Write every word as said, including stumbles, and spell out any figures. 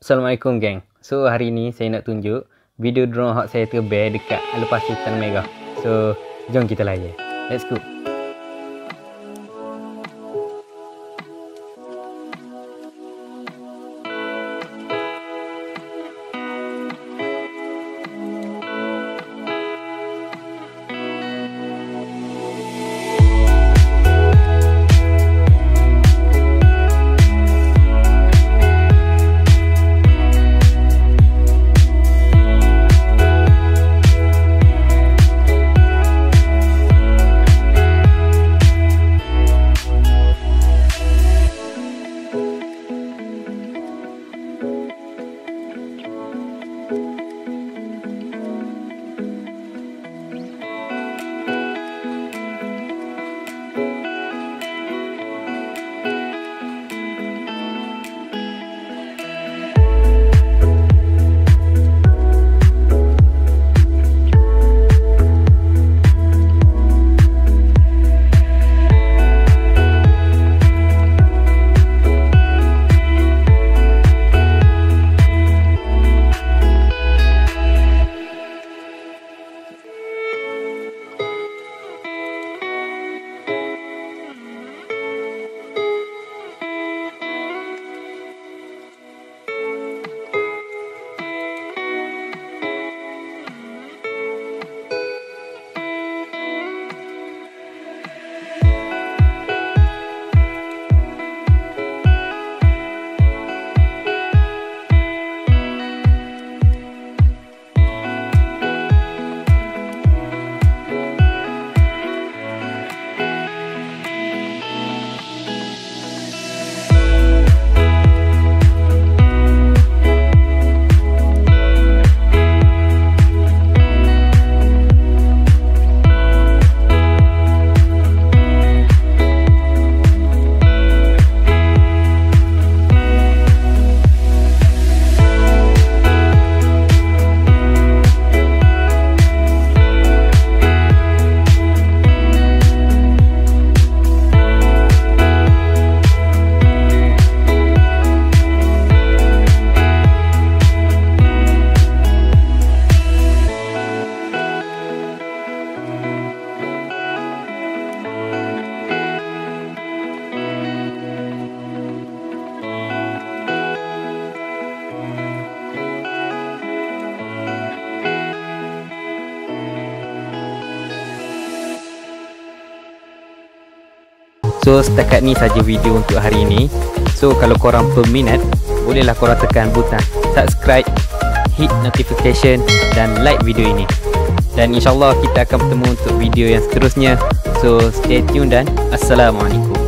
Assalamualaikum geng. So hari ni saya nak tunjuk video drone hot saya terbaik dekat ALOR Pasir Tanah Merah. So jom kita layan. Let's go. So setakat ni saja video untuk hari ini. So kalau korang berminat, bolehlah korang tekan butang subscribe, hit notification dan like video ini. Dan insyaAllah kita akan bertemu untuk video yang seterusnya. So stay tune dan Assalamualaikum.